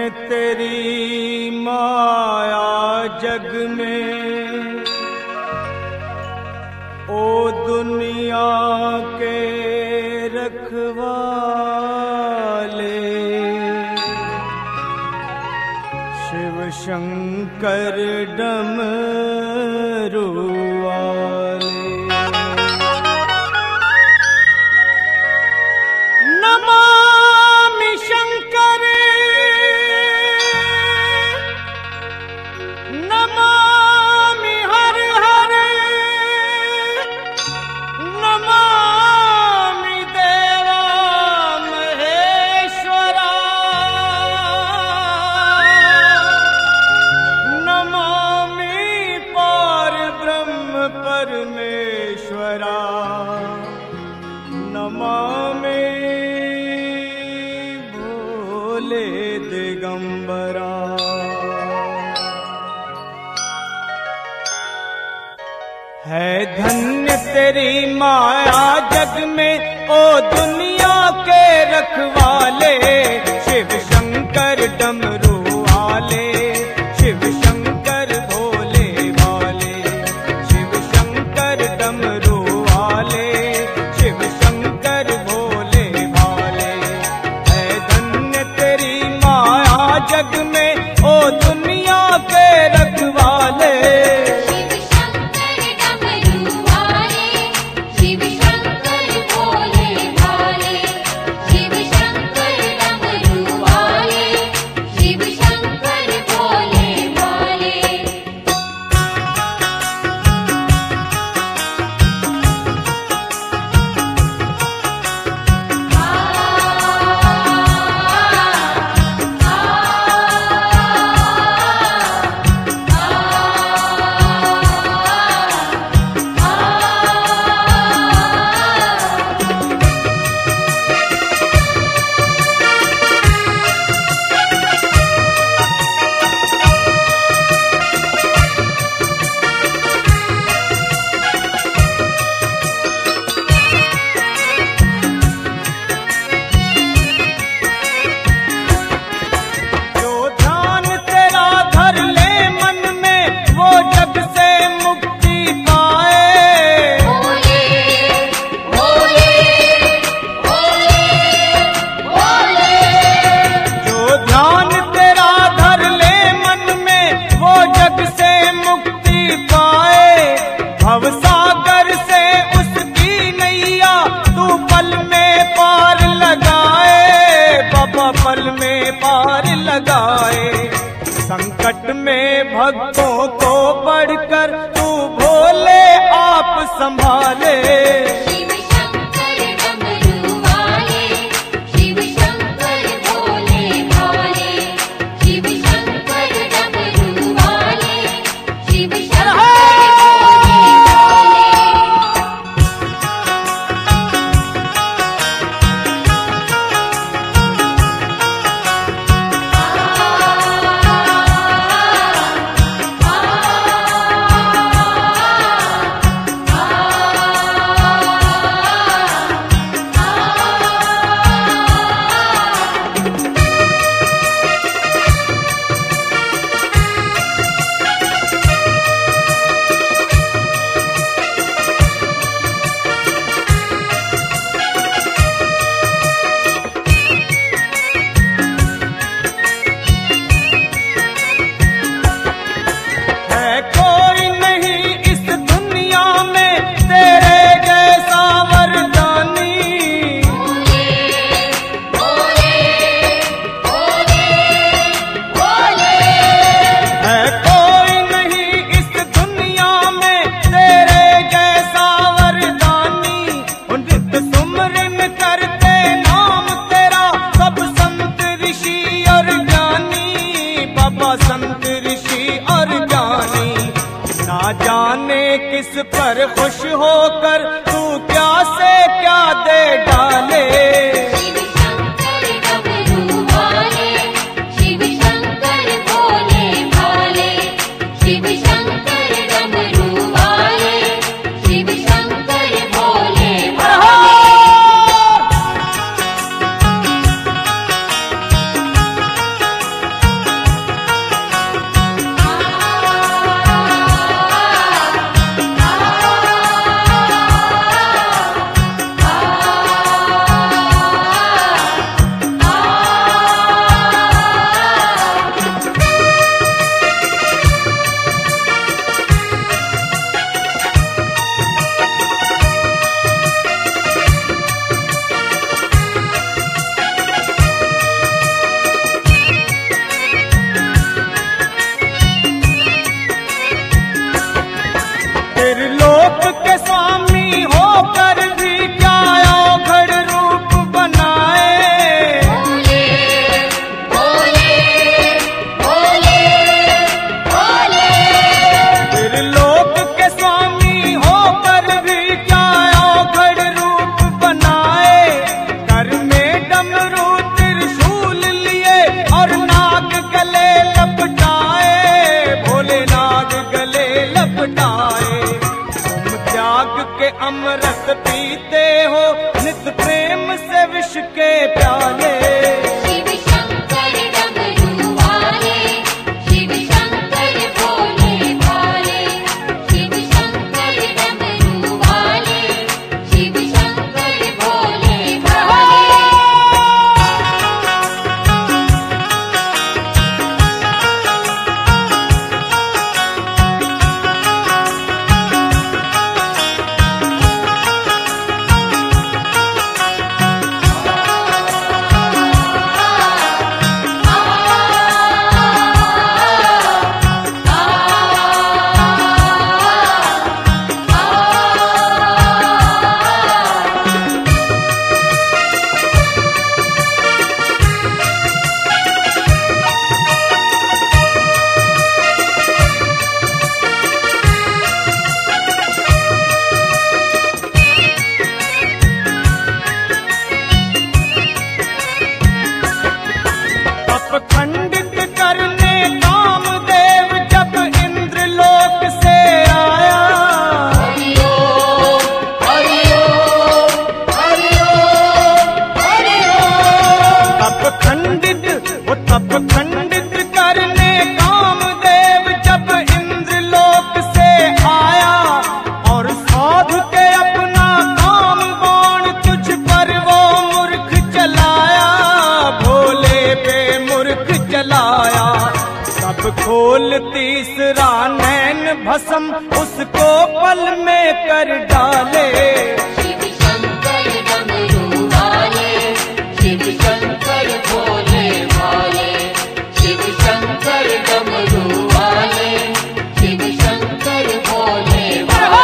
धन्य तेरी माया जग में, ओ दुनिया के रखवाले। शिव शंकर डमरू वाले। नमामि शंकर नमामि हर हर, नमामि देवा महेश्वरा, नमामि पार ब्रह्म परमेश्वरा, नमामि भोले दिगंबरा। है धन्य तेरी माया जग में, ओ दुनिया के रखवाले। शिव शंकर डमरू वाले, शिव शंकर भोले वाले, शिव शंकर डमरू वाले, शिव शंकर भोले वाले। है धन्य तेरी माया जग में, ओ दुनिया के रखवाले। शिव पीते हो नित प्रेम से विष के प्याले। शिव शंकर डमरू वाले, शिव शंकर भोले भाले, शिव शंकर डमरू वाले, शिव शंकर भोले भाले। खंडित करने कामदेव जब इंद्र लोक से आया। हरिओ हरिओ हरिओ हरिओ। तप खंडित करने कामदेव जब इंद्र लोक से आया। और साधु के अपना काम बाण तुझ पर वो मूर्ख चलाया। भोले पे मूर्ख चलाया। सब खोल तीसरा नैन भस्म उसको पल में कर डाले। शिव शंकर डमरू वाले, शिव शंकर भोले भाले, शिव शंकर डमरू वाले, शिव शंकर भोले भाले।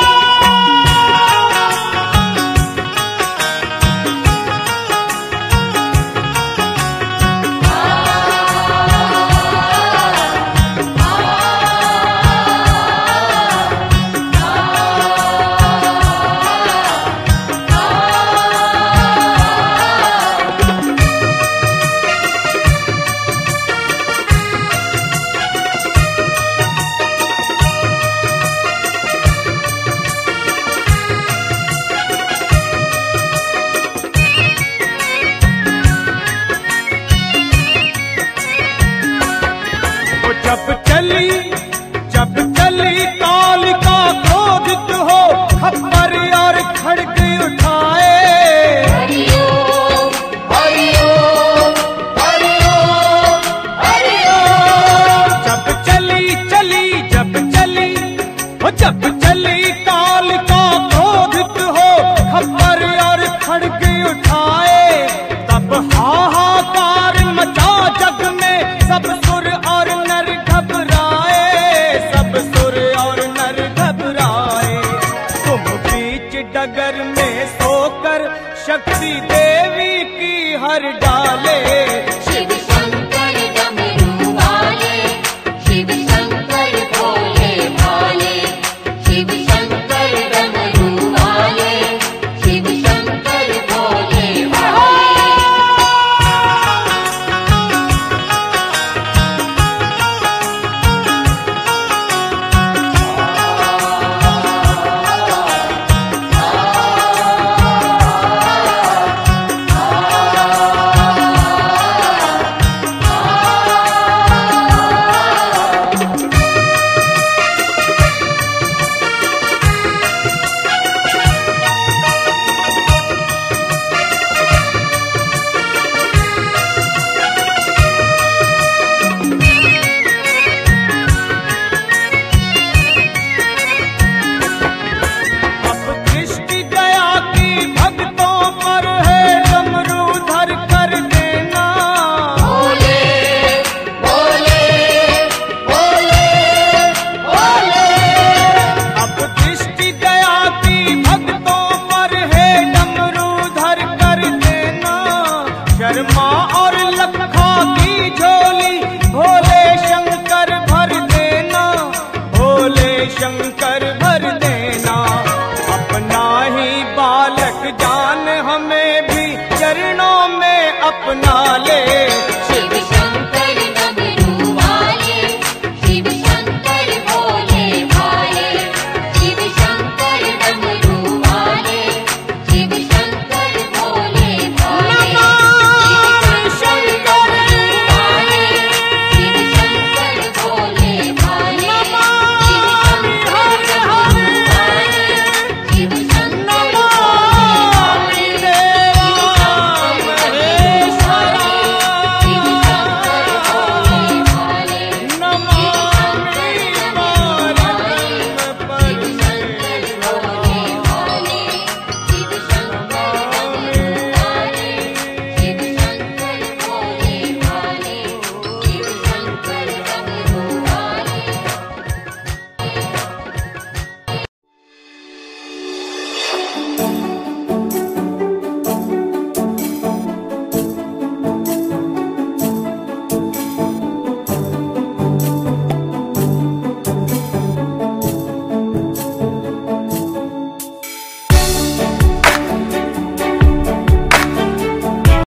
जब चली कालिका क्रोधित हो खप्पर और खड़ग उठाए। हरिओ हरिओ हरिओ हरिओ। जब चली कालिका क्रोधित हो खप्पर और खड़ग उठाए। तब हाहाकार मचा जग में सब सुर और नर घबराए। सब सुर और नर घबराए। तुम बीच डगर में सोकर शक्ति देवी की हर डाले। शिव शंकर